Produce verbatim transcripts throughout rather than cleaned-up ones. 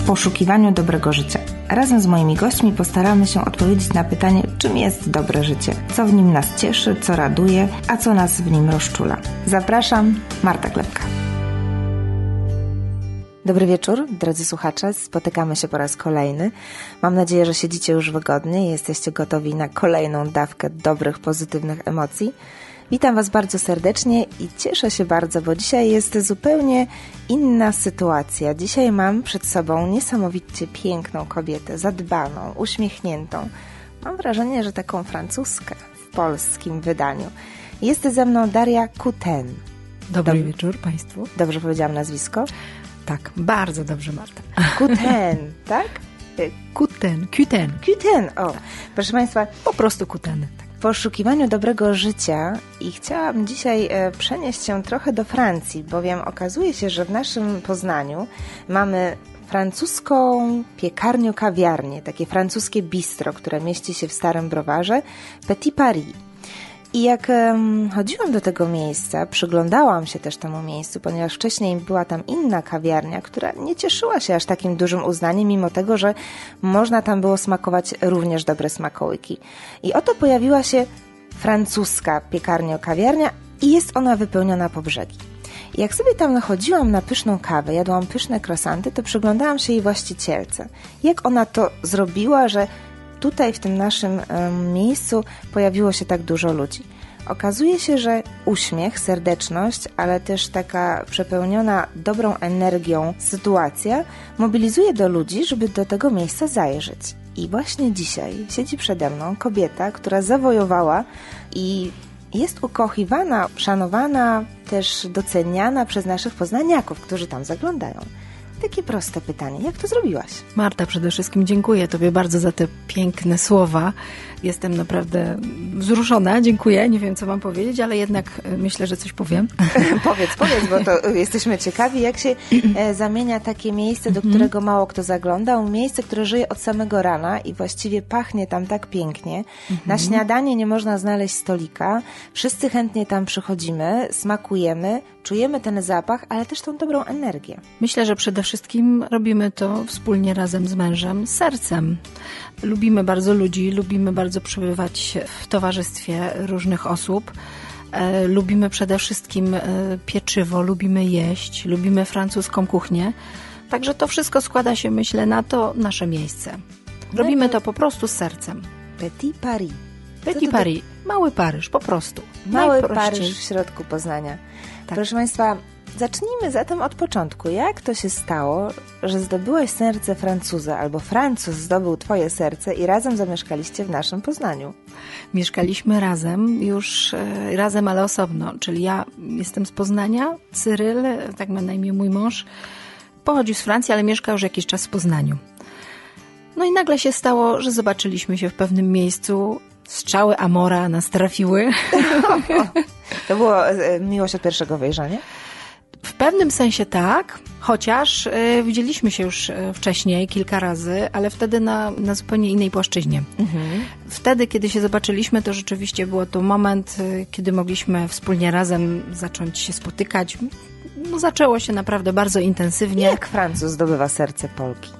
poszukiwaniu dobrego życia. Razem z moimi gośćmi postaramy się odpowiedzieć na pytanie, czym jest dobre życie, co w nim nas cieszy, co raduje, a co nas w nim rozczula. Zapraszam, Marta Klepka. Dobry wieczór, drodzy słuchacze. Spotykamy się po raz kolejny. Mam nadzieję, że siedzicie już wygodnie i jesteście gotowi na kolejną dawkę dobrych, pozytywnych emocji. Witam Was bardzo serdecznie i cieszę się bardzo, bo dzisiaj jest zupełnie inna sytuacja. Dzisiaj mam przed sobą niesamowicie piękną kobietę, zadbaną, uśmiechniętą. Mam wrażenie, że taką francuskę w polskim wydaniu. Jest ze mną Daria Coutain. Dobry Dob- wieczór Państwu. Dobrze powiedziałam nazwisko? Tak, bardzo dobrze, Marta. Coutain, tak? Coutain, Coutain. Coutain, o. Proszę Państwa, po prostu Coutain. Tak. W poszukiwaniu dobrego życia i chciałam dzisiaj e, przenieść się trochę do Francji, bowiem okazuje się, że w naszym Poznaniu mamy francuską piekarnię-kawiarnię, takie francuskie bistro, które mieści się w Starym Browarze, Petit Paris. I jak um, chodziłam do tego miejsca, przyglądałam się też temu miejscu, ponieważ wcześniej była tam inna kawiarnia, która nie cieszyła się aż takim dużym uznaniem, mimo tego, że można tam było smakować również dobre smakołyki. I oto pojawiła się francuska piekarnia-kawiarnia i jest ona wypełniona po brzegi. I jak sobie tam chodziłam na pyszną kawę, jadłam pyszne croissanty, to przyglądałam się jej właścicielce. Jak ona to zrobiła, że tutaj w tym naszym um, miejscu pojawiło się tak dużo ludzi. Okazuje się, że uśmiech, serdeczność, ale też taka przepełniona dobrą energią sytuacja mobilizuje do ludzi, żeby do tego miejsca zajrzeć. I właśnie dzisiaj siedzi przede mną kobieta, która zawojowała i jest ukochiwana, szanowana, też doceniana przez naszych poznaniaków, którzy tam zaglądają. Takie proste pytanie. Jak to zrobiłaś? Marta, przede wszystkim dziękuję Tobie bardzo za te piękne słowa. Jestem naprawdę wzruszona. Dziękuję. Nie wiem, co mam powiedzieć, ale jednak myślę, że coś powiem. Powiedz, powiedz, bo to jesteśmy ciekawi, jak się e, zamienia takie miejsce, do którego mało kto zagląda. Miejsce, które żyje od samego rana i właściwie pachnie tam tak pięknie. Na śniadanie nie można znaleźć stolika. Wszyscy chętnie tam przychodzimy, smakujemy, czujemy ten zapach, ale też tą dobrą energię. Myślę, że przede wszystkim robimy to wspólnie razem z mężem, z sercem. Lubimy bardzo ludzi, lubimy bardzo przebywać w towarzystwie różnych osób. E, lubimy przede wszystkim e, pieczywo, lubimy jeść, lubimy francuską kuchnię. Także to wszystko składa się, myślę, na to nasze miejsce. Robimy no to... to po prostu z sercem. Petit Paris. Petit Paris. Mały Paryż, po prostu. Mały Paryż w środku Poznania. Tak. Proszę Państwa, zacznijmy zatem od początku. Jak to się stało, że zdobyłaś serce Francuza, albo Francuz zdobył Twoje serce i razem zamieszkaliście w naszym Poznaniu? Mieszkaliśmy razem, już e, razem, ale osobno. Czyli ja jestem z Poznania, Cyryl, tak ma na imię mój mąż, pochodzi z Francji, ale mieszka już jakiś czas w Poznaniu. No i nagle się stało, że zobaczyliśmy się w pewnym miejscu. Strzały Amora nas trafiły. To było miłość od pierwszego wejrzenia? W pewnym sensie tak, chociaż y, widzieliśmy się już wcześniej kilka razy, ale wtedy na, na zupełnie innej płaszczyźnie. Mhm. Wtedy, kiedy się zobaczyliśmy, to rzeczywiście było to moment, y, kiedy mogliśmy wspólnie razem zacząć się spotykać. No, zaczęło się naprawdę bardzo intensywnie. Jak Francuz zdobywa serce Polki?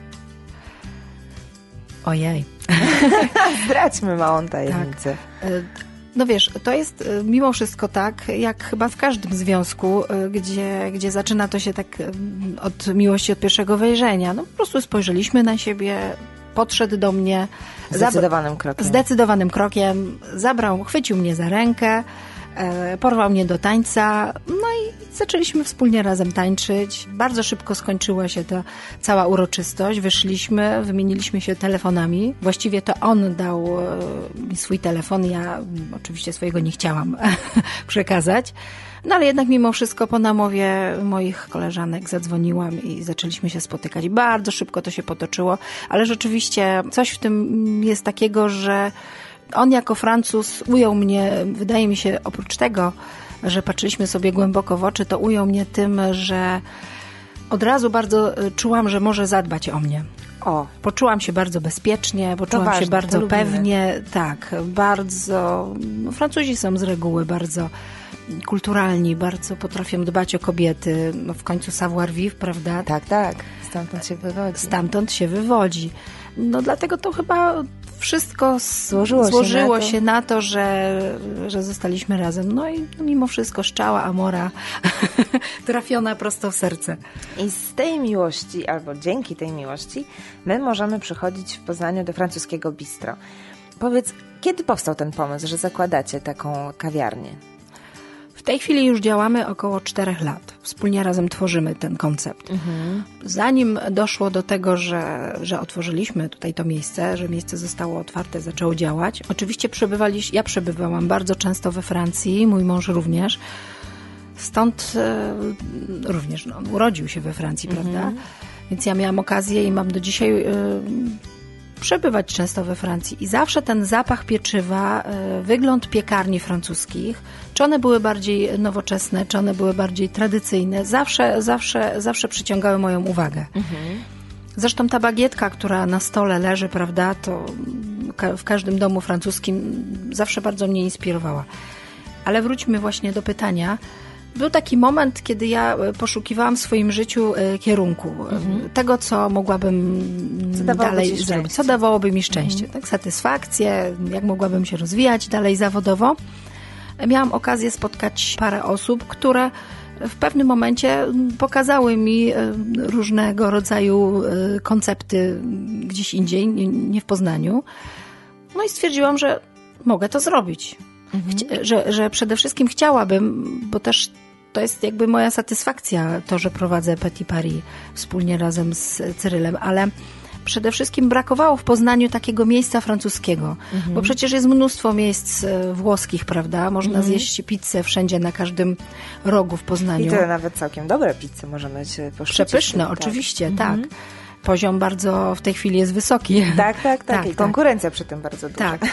Ojej. Zdradźmy małą tajemnicę. Tak. No wiesz, to jest mimo wszystko tak, jak chyba w każdym związku, gdzie, gdzie zaczyna to się tak od miłości od pierwszego wejrzenia. No po prostu spojrzeliśmy na siebie, podszedł do mnie. Zdecydowanym zabra- krokiem. Zdecydowanym krokiem. Zabrał, chwycił mnie za rękę, porwał mnie do tańca, no i zaczęliśmy wspólnie razem tańczyć. Bardzo szybko skończyła się ta cała uroczystość. Wyszliśmy, wymieniliśmy się telefonami. Właściwie to on dał mi swój telefon, ja oczywiście swojego nie chciałam przekazać. No ale jednak mimo wszystko po namowie moich koleżanek zadzwoniłam i zaczęliśmy się spotykać. Bardzo szybko to się potoczyło, ale rzeczywiście coś w tym jest takiego, że on jako Francuz ujął mnie, wydaje mi się, oprócz tego, że patrzyliśmy sobie głęboko w oczy, to ujął mnie tym, że od razu bardzo czułam, że może zadbać o mnie. O, poczułam się bardzo bezpiecznie, poczułam ważne, się bardzo pewnie. Tak, bardzo... No, Francuzi są z reguły bardzo kulturalni, bardzo potrafią dbać o kobiety. No w końcu savoir-vivre, prawda? Tak, tak. Stamtąd się wywodzi. Stamtąd się wywodzi. No dlatego to chyba wszystko złożyło, złożyło się, się, na na to, że, że zostaliśmy razem. No i mimo wszystko szczała Amora trafiona prosto w serce. I z tej miłości, albo dzięki tej miłości, my możemy przychodzić w Poznaniu do francuskiego bistro. Powiedz, kiedy powstał ten pomysł, że zakładacie taką kawiarnię? W tej chwili już działamy około czterech lat. Wspólnie razem tworzymy ten koncept. Mhm. Zanim doszło do tego, że, że otworzyliśmy tutaj to miejsce, że miejsce zostało otwarte, zaczęło działać. Oczywiście przebywaliśmy, ja przebywałam bardzo często we Francji, mój mąż również. Stąd e, również, no, on urodził się we Francji, mhm. prawda? Więc ja miałam okazję i mam do dzisiaj e, przebywać często we Francji. I zawsze ten zapach pieczywa, e, wygląd piekarni francuskich, czy one były bardziej nowoczesne, czy one były bardziej tradycyjne, zawsze, zawsze, zawsze przyciągały moją uwagę. Mhm. Zresztą ta bagietka, która na stole leży, prawda, to w każdym domu francuskim zawsze bardzo mnie inspirowała. Ale wróćmy właśnie do pytania. Był taki moment, kiedy ja poszukiwałam w swoim życiu kierunku, mhm. tego, co mogłabym co dalej zrobić, co dawałoby mi szczęście, mhm. tak, satysfakcję, jak mogłabym się rozwijać dalej zawodowo. Miałam okazję spotkać parę osób, które w pewnym momencie pokazały mi różnego rodzaju koncepty gdzieś indziej, nie w Poznaniu. No i stwierdziłam, że mogę to zrobić. Mhm. Chci- że, że przede wszystkim chciałabym, bo też to jest jakby moja satysfakcja, to, że prowadzę Petit Paris wspólnie razem z Cyrylem, ale przede wszystkim brakowało w Poznaniu takiego miejsca francuskiego, mhm. bo przecież jest mnóstwo miejsc włoskich, prawda? Można mhm. zjeść pizzę wszędzie, na każdym rogu w Poznaniu. I to nawet całkiem dobre pizze możemy się poszczycić. Przepyszne, tak. oczywiście, mhm. tak. Poziom bardzo w tej chwili jest wysoki. Tak, tak, tak. I konkurencja przy tym bardzo duża. Tak.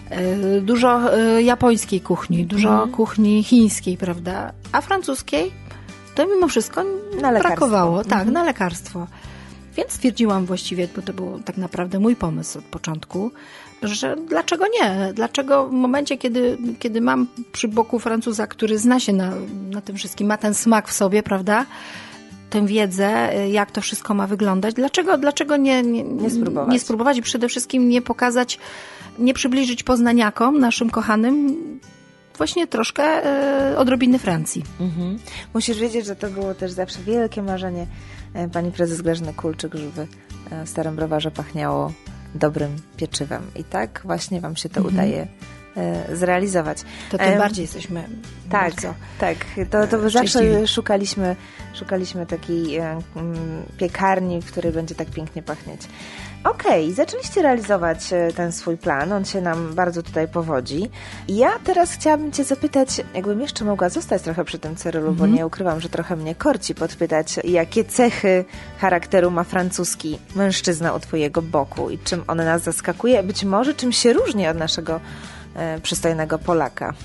Dużo japońskiej kuchni, dużo mhm. kuchni chińskiej, prawda? A francuskiej to mimo wszystko na brakowało. Mhm. Tak, na lekarstwo. Więc stwierdziłam właściwie, bo to był tak naprawdę mój pomysł od początku, że dlaczego nie? Dlaczego w momencie, kiedy, kiedy mam przy boku Francuza, który zna się na, na tym wszystkim, ma ten smak w sobie, prawda? Tę wiedzę, jak to wszystko ma wyglądać. Dlaczego, dlaczego nie, nie, nie, spróbować. nie spróbować i przede wszystkim nie pokazać, nie przybliżyć poznaniakom, naszym kochanym, właśnie troszkę e, odrobiny Francji. Mhm. Musisz wiedzieć, że to było też zawsze wielkie marzenie pani prezes Grażyny Kulczyk, żeby w Starym Browarze pachniało dobrym pieczywem. I tak właśnie wam się to mhm. udaje zrealizować. To tym bardziej jesteśmy tak, bardzo tak. To, to zawsze szukaliśmy, szukaliśmy takiej piekarni, w której będzie tak pięknie pachnieć. Okej, okay, zaczęliście realizować ten swój plan, on się nam bardzo tutaj powodzi. Ja teraz chciałabym cię zapytać, jakbym jeszcze mogła zostać trochę przy tym Cyrylu, mm-hmm. bo nie ukrywam, że trochę mnie korci podpytać, jakie cechy charakteru ma francuski mężczyzna u twojego boku i czym on nas zaskakuje, być może czym się różni od naszego e, przystojnego Polaka.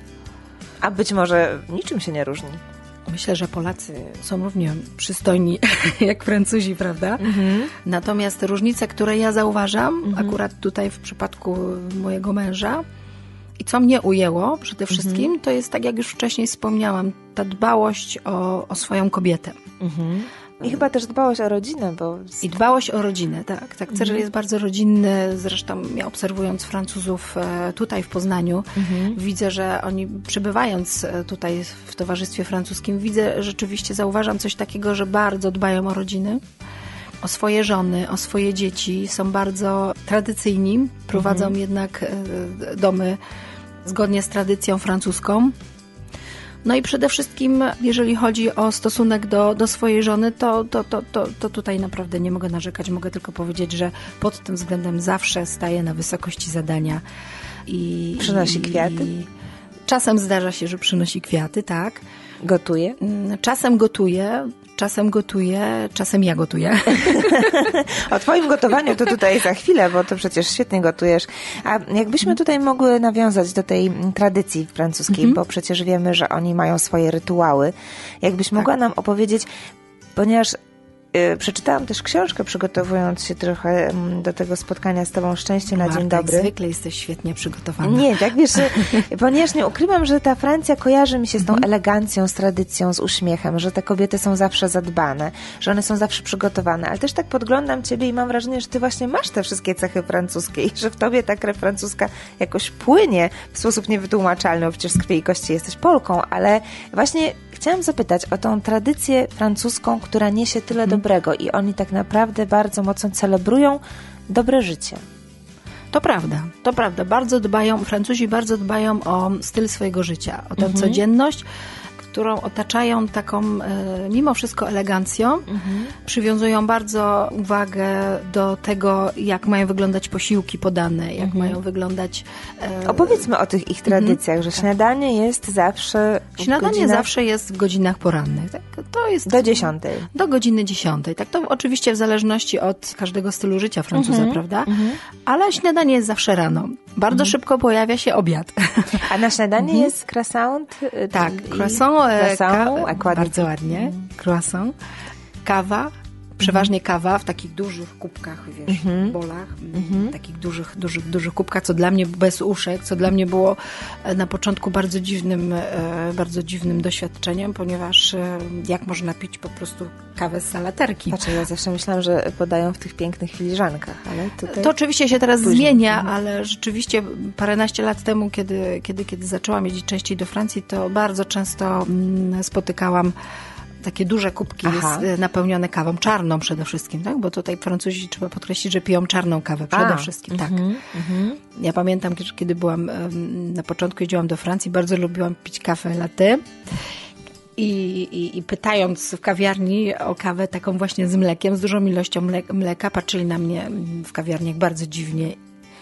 A być może niczym się nie różni. Myślę, że Polacy są równie przystojni jak Francuzi, prawda? Mhm. Natomiast różnice, które ja zauważam, mhm. akurat tutaj w przypadku mojego męża i co mnie ujęło przede wszystkim, mhm. to jest tak, jak już wcześniej wspomniałam, ta dbałość o, o swoją kobietę. Mhm. I chyba też dbałość o rodzinę, bo... I dbałość o rodzinę, tak. tak. Cyryl mhm. jest bardzo rodzinny, zresztą ja obserwując Francuzów tutaj w Poznaniu, mhm. widzę, że oni przebywając tutaj w towarzystwie francuskim, widzę, rzeczywiście zauważam coś takiego, że bardzo dbają o rodziny, o swoje żony, o swoje dzieci, są bardzo tradycyjni, prowadzą mhm. jednak domy zgodnie z tradycją francuską. No i przede wszystkim, jeżeli chodzi o stosunek do, do swojej żony, to, to, to, to, to tutaj naprawdę nie mogę narzekać. Mogę tylko powiedzieć, że pod tym względem zawsze staje na wysokości zadania. I, przynosi kwiaty? I czasem zdarza się, że przynosi kwiaty, tak. Gotuje? Czasem gotuje. Czasem gotuję, czasem ja gotuję. O twoim gotowaniu to tutaj za chwilę, bo to przecież świetnie gotujesz. A jakbyśmy tutaj mogły nawiązać do tej tradycji francuskiej, mm-hmm. bo przecież wiemy, że oni mają swoje rytuały. Jakbyś mogła tak. nam opowiedzieć, ponieważ y, przeczytałam też książkę, przygotowując się trochę do tego spotkania z tobą, Szczęście na Marta, dzień dobry. jak zwykle jesteś świetnie przygotowana. Nie, tak wiesz, ponieważ nie ukrywam, że ta Francja kojarzy mi się z tą elegancją, z tradycją, z uśmiechem, że te kobiety są zawsze zadbane, że one są zawsze przygotowane, ale też tak podglądam ciebie i mam wrażenie, że ty właśnie masz te wszystkie cechy francuskie i że w tobie ta krew francuska jakoś płynie w sposób niewytłumaczalny, bo przecież z krwi i kości jesteś Polką, ale właśnie chciałam zapytać o tą tradycję francuską, która niesie tyle hmm. dobrego i oni tak naprawdę bardzo mocno celebrują dobre życie. To prawda, to prawda. Bardzo dbają, Francuzi bardzo dbają o styl swojego życia, o tę mhm. codzienność, którą otaczają taką e, mimo wszystko elegancją. Mhm. Przywiązują bardzo uwagę do tego, jak mają wyglądać posiłki podane, jak mhm. mają wyglądać... E, Opowiedzmy o tych ich tradycjach, mhm. że śniadanie jest zawsze w Śniadanie godzinach... zawsze jest w godzinach porannych. Tak? To jest do dziesiątej. Do godziny dziesiątej. Tak, to oczywiście w zależności od każdego stylu życia Francuza, mhm. prawda? Mhm. Ale śniadanie jest zawsze rano. Bardzo mhm. szybko pojawia się obiad. A na śniadanie mhm. jest croissant? Tak, croissant, Croissant, ka- bardzo ładnie. Mm. Croissant, kawa, przeważnie mm. kawa w takich dużych kubkach, wiesz, mm-hmm. bolach, mm-hmm. takich dużych, dużych, dużych kubkach, co dla mnie bez uszek, co dla mnie było na początku bardzo dziwnym, bardzo dziwnym doświadczeniem, ponieważ jak można pić po prostu kawę z salaterki. Znaczy, ja zawsze myślałam, że podają w tych pięknych filiżankach, ale tutaj... To oczywiście się teraz później. zmienia, ale rzeczywiście paręnaście lat temu, kiedy, kiedy, kiedy zaczęłam jeździć częściej do Francji, to bardzo często spotykałam takie duże kubki z, napełnione kawą, czarną przede wszystkim, tak? Bo tutaj Francuzi, trzeba podkreślić, że piją czarną kawę przede A, wszystkim, tak. Mm-hmm, mm-hmm. Ja pamiętam, kiedy byłam, na początku jeździłam do Francji, bardzo lubiłam pić kawę latte i, i, i pytając w kawiarni o kawę taką właśnie z mlekiem, z dużą ilością mle- mleka, patrzyli na mnie w kawiarniach bardzo dziwnie.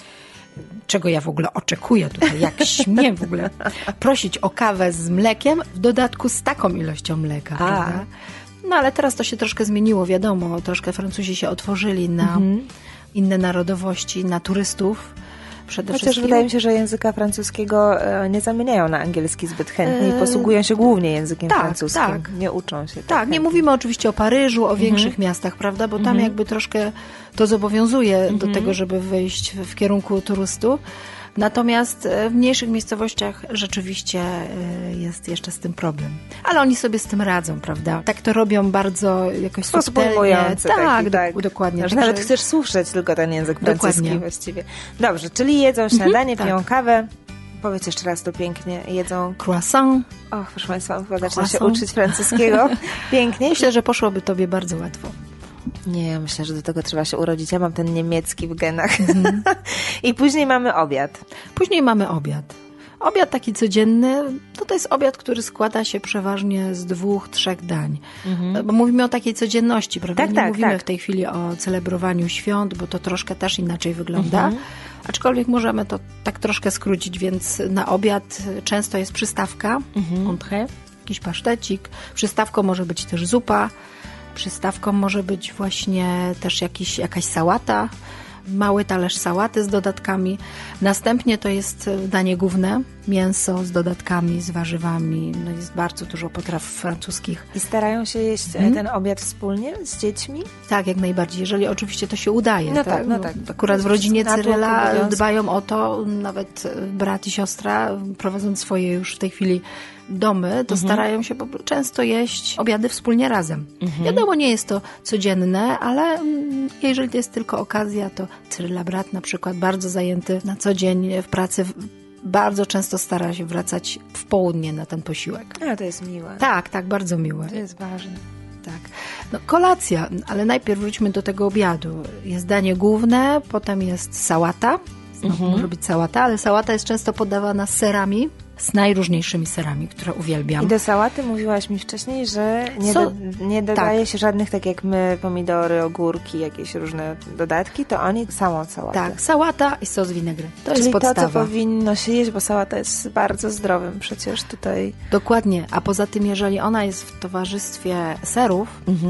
Czego ja w ogóle oczekuję tutaj, jak śmiem w ogóle prosić o kawę z mlekiem, w dodatku z taką ilością mleka, A. prawda? No ale teraz to się troszkę zmieniło, wiadomo, troszkę Francuzi się otworzyli na mhm. inne narodowości, na turystów. Przede Chociaż wszystkim. wydaje mi się, że języka francuskiego nie zamieniają na angielski zbyt chętnie i posługują się głównie językiem tak, francuskim. Tak. Nie uczą się. Tak, tak nie mówimy oczywiście o Paryżu, o większych mhm. miastach, prawda? Bo tam mhm. jakby troszkę to zobowiązuje mhm. do tego, żeby wyjść w kierunku turystu. Natomiast w mniejszych miejscowościach rzeczywiście jest jeszcze z tym problem. Ale oni sobie z tym radzą, prawda? Tak to robią bardzo jakoś subtelnie. Tak, tak, do, dokładnie. Że nawet chcesz słyszeć tylko ten język francuski dokładnie. Właściwie. Dobrze, czyli jedzą śniadanie, mhm, piją tak. kawę. Powiedz jeszcze raz to pięknie. Jedzą... Croissant. Och, proszę Państwa, zacznę się uczyć francuskiego. Pięknie. Myślę, że poszłoby Tobie bardzo łatwo. Nie, ja myślę, że do tego trzeba się urodzić. Ja mam ten niemiecki w genach. Mm. I później mamy obiad. Później mamy obiad. Obiad taki codzienny, to, to jest obiad, który składa się przeważnie z dwóch, trzech dań. Mhm. Bo mówimy o takiej codzienności, prawda? Tak, Nie tak, mówimy tak. w tej chwili o celebrowaniu świąt, bo to troszkę też inaczej wygląda. Mhm. Aczkolwiek możemy to tak troszkę skrócić, więc na obiad często jest przystawka, mhm. entrée, jakiś pasztecik. Przystawką może być też zupa. Przystawką może być właśnie też jakiś, jakaś sałata, mały talerz sałaty z dodatkami. Następnie to jest danie główne, mięso z dodatkami, z warzywami. No jest bardzo dużo potraw francuskich. I starają się jeść hmm? ten obiad wspólnie z dziećmi? Tak, jak najbardziej, jeżeli oczywiście to się udaje. No tak, tak, no tak. Akurat w rodzinie Cyryla dbają o to, nawet brat i siostra, prowadząc swoje już w tej chwili domy, to mhm. starają się często jeść obiady wspólnie razem. Mhm. Wiadomo, nie jest to codzienne, ale jeżeli to jest tylko okazja, to Cyryla brat na przykład bardzo zajęty na co dzień w pracy, bardzo często stara się wracać w południe na ten posiłek. A, to jest miłe. Tak, tak, bardzo miłe. To jest ważne. Tak. No, kolacja, ale najpierw wróćmy do tego obiadu. Jest danie główne, potem jest sałata. Mhm. Może być sałata, ale sałata jest często podawana z serami, z najróżniejszymi serami, które uwielbiam. I do sałaty mówiłaś mi wcześniej, że nie, do, nie dodaje tak. się żadnych, tak jak my, pomidory, ogórki, jakieś różne dodatki, to oni samą sałatę. Tak, sałata i sos winegry. To Czyli jest podstawa. to, co powinno się jeść, bo sałata jest bardzo zdrowym przecież tutaj. Dokładnie, a poza tym, jeżeli ona jest w towarzystwie serów, mhm.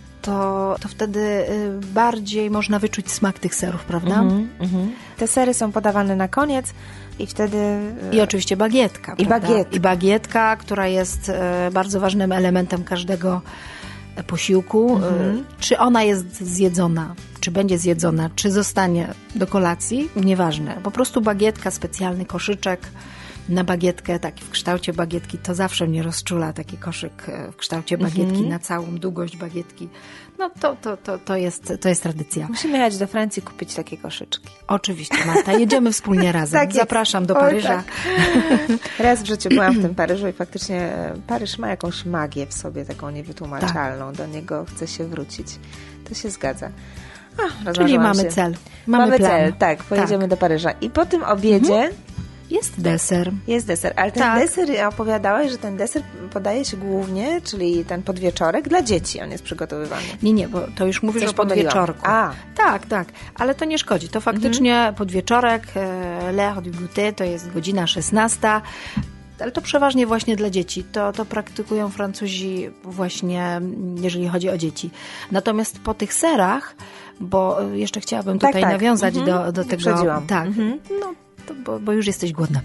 To, to wtedy bardziej można wyczuć smak tych serów, prawda? Mhm, mhm. Te sery są podawane na koniec i wtedy... I oczywiście bagietka. I bagietka. I bagietka, która jest bardzo ważnym elementem każdego posiłku, mhm. czy ona jest zjedzona, czy będzie zjedzona, czy zostanie do kolacji, nieważne. Po prostu bagietka, specjalny koszyczek na bagietkę, taki w kształcie bagietki, to zawsze mnie rozczula taki koszyk w kształcie bagietki mhm. na całą długość bagietki. No to, to, to, to, jest, to jest tradycja. Musimy jechać do Francji kupić takie koszyczki. Oczywiście, Marta, jedziemy wspólnie razem. Tak Zapraszam do Paryża. Oj, tak. Raz w życiu byłam w tym Paryżu i faktycznie Paryż ma jakąś magię w sobie, taką niewytłumaczalną. Tak. Do niego chce się wrócić. To się zgadza. A, Czyli mamy się. cel. Mamy, mamy plan. cel, tak. Pojedziemy tak. do Paryża. I po tym obiedzie... Mhm. Jest deser. Jest deser, ale ten tak. deser, opowiadałaś, że ten deser podaje się głównie, czyli ten podwieczorek dla dzieci, on jest przygotowywany. Nie, nie, bo to już mówisz Coś o podwieczorku. A. Tak, tak, ale to nie szkodzi. To faktycznie mhm. podwieczorek, l'heure du goûter, to jest godzina szesnasta, ale to przeważnie właśnie dla dzieci. To, to praktykują Francuzi właśnie, jeżeli chodzi o dzieci. Natomiast po tych serach, bo jeszcze chciałabym tutaj tak, tak. nawiązać mhm. do, do tego. Przedziłam. Tak, mhm. no. To, bo, bo już jesteś głodna.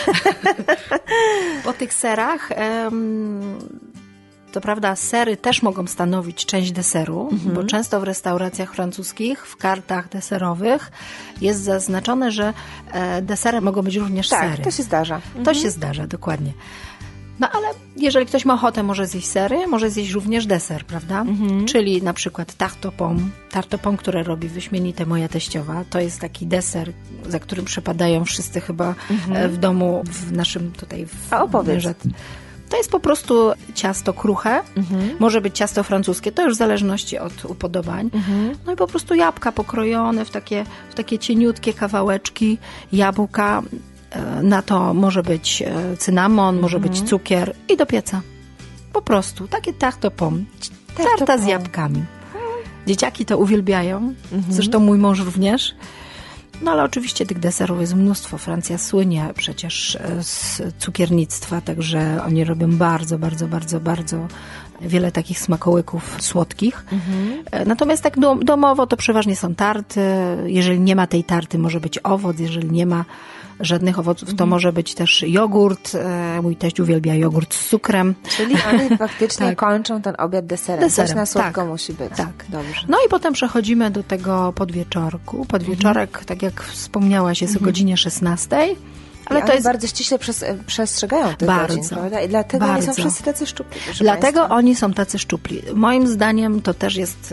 Po tych serach, um, to prawda, sery też mogą stanowić część deseru, mhm. bo często w restauracjach francuskich, w kartach deserowych jest zaznaczone, że e, deserem mogą być również tak, sery. Tak, to się zdarza. Mhm. To się zdarza, dokładnie. No ale jeżeli ktoś ma ochotę, może zjeść sery, może zjeść również deser, prawda? Mhm. Czyli na przykład tarte aux pommes. Tarte aux pommes, które robi wyśmienite moja teściowa. To jest taki deser, za którym przepadają wszyscy chyba mhm. w domu, w naszym tutaj... W A opowiedz. To jest po prostu ciasto kruche, mhm. może być ciasto francuskie, to już w zależności od upodobań. Mhm. No i po prostu jabłka pokrojone w takie, w takie cieniutkie kawałeczki, jabłka. Na to może być cynamon, mhm. może być cukier i do pieca. Po prostu. Takie tarte aux pommes. Tarta z jabłkami. Dzieciaki to uwielbiają. Mhm. Zresztą mój mąż również. No ale oczywiście tych deserów jest mnóstwo. Francja słynie przecież z cukiernictwa, także oni robią bardzo, bardzo, bardzo, bardzo wiele takich smakołyków słodkich. Mhm. Natomiast tak domowo to przeważnie są tarty. Jeżeli nie ma tej tarty, może być owoc. Jeżeli nie ma żadnych owoców, to mhm. może być też jogurt. Mój teść uwielbia jogurt z cukrem. Czyli oni faktycznie tak. kończą ten obiad deserem. deserem. Coś na słodko tak. musi być. Tak. Dobrze. No i potem przechodzimy do tego podwieczorku. Podwieczorek, mhm. tak jak wspomniałaś, jest mhm. o godzinie szesnastej. Ale I to jest bardzo ściśle przez, przestrzegają tych bardzo, godzin, prawda? I dlatego bardzo. oni są wszyscy tacy szczupli. Dlatego Państwa. oni są tacy szczupli. Moim zdaniem to też jest...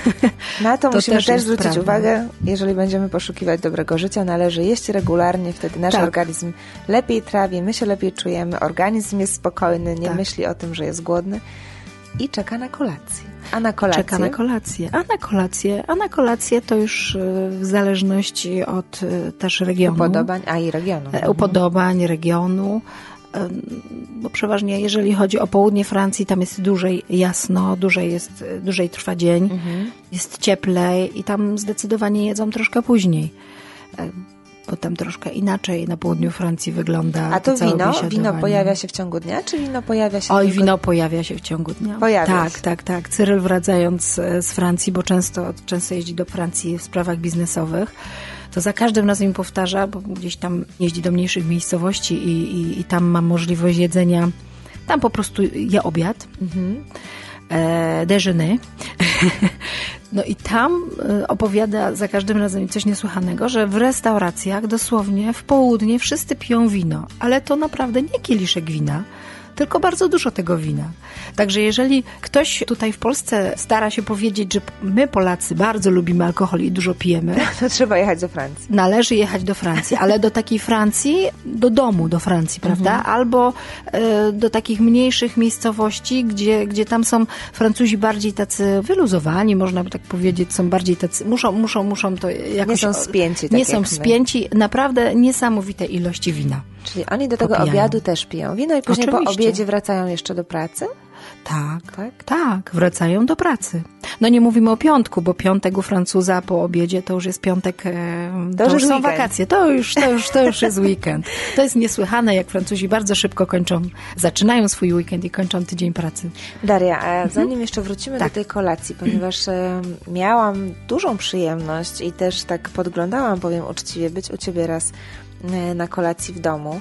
Na to, to musimy też, też zwrócić prawda. uwagę, jeżeli będziemy poszukiwać dobrego życia, należy jeść regularnie, wtedy nasz tak. organizm lepiej trawi, my się lepiej czujemy, organizm jest spokojny, nie tak. myśli o tym, że jest głodny i czeka na kolację. A na kolację? Czeka na kolację. A na kolację, a na kolację to już w zależności od też regionu. Upodobań, a i regionu. Upodobań, regionu. Bo przeważnie, jeżeli chodzi o południe Francji, tam jest dłużej jasno, dłużej, jest, dłużej trwa dzień, mhm. jest cieplej i tam zdecydowanie jedzą troszkę później. Bo tam troszkę inaczej na południu Francji wygląda. A to wino? Wino pojawia się w ciągu dnia, czy wino pojawia się... Oj, tylko... wino pojawia się w ciągu dnia. Pojawia tak, się. tak, tak. Cyryl, wracając z Francji, bo często, często jeździ do Francji w sprawach biznesowych, to za każdym razem mi powtarza, bo gdzieś tam jeździ do mniejszych miejscowości i, i, i tam ma możliwość jedzenia, tam po prostu je obiad. Mhm. E, déjeuner. No i tam opowiada za każdym razem coś niesłychanego, że w restauracjach dosłownie w południe wszyscy piją wino, ale to naprawdę nie kieliszek wina, tylko bardzo dużo tego wina. Także jeżeli ktoś tutaj w Polsce stara się powiedzieć, że my Polacy bardzo lubimy alkohol i dużo pijemy, to trzeba jechać do Francji. Należy jechać do Francji, ale do takiej Francji, do domu do Francji, prawda? Mhm. Albo y, do takich mniejszych miejscowości, gdzie, gdzie tam są Francuzi bardziej tacy wyluzowani, można by tak powiedzieć, są bardziej tacy, muszą, muszą, muszą to jakoś... Nie są spięci. Nie tak są spięci, naprawdę niesamowite ilości wina. Czyli oni do tego popijają. Obiadu też piją wino i później Oczywiście. Po obiedzie wracają jeszcze do pracy? Tak, tak, tak, wracają do pracy. No nie mówimy o piątku, bo piątek u Francuza po obiedzie to już jest piątek, e, to, to już są weekend. Wakacje, to już, to, już, to już jest weekend. To jest niesłychane, jak Francuzi bardzo szybko kończą, zaczynają swój weekend i kończą tydzień pracy. Daria, a zanim mhm. jeszcze wrócimy tak. do tej kolacji, ponieważ e, miałam dużą przyjemność i też tak podglądałam, powiem uczciwie, być u Ciebie raz e, na kolacji w domu.